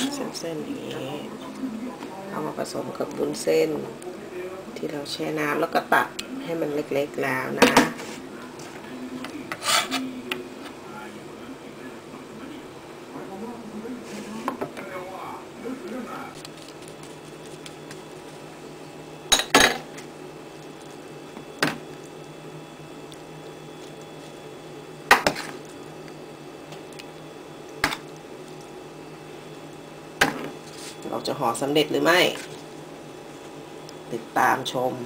เส้นๆอย่างนี้เอามาผสมกับวุ้นเส้นที่เราแช่น้ำแล้วก็ตัดให้มันเล็กๆแล้วนะเราจะห่อสำเร็จหรือไม่ติดตามชม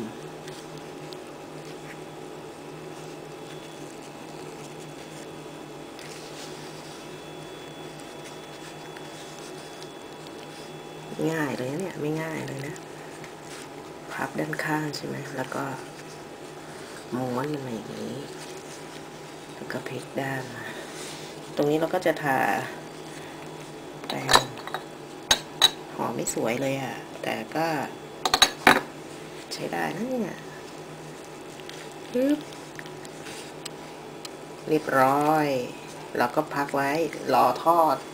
ง่ายเลยเนี่ยไม่ง่ายเลยนะพับด้านข้างใช่ไหมแล้วก็ม้วนมันอย่างนี้แล้วก็พลิกด้านมาตรงนี้เราก็จะทาแป้งห่อไม่สวยเลยอ่ะแต่ก็ใช้ได้นะเนี่ยเรียบร้อยแล้วก็พักไว้รอทอด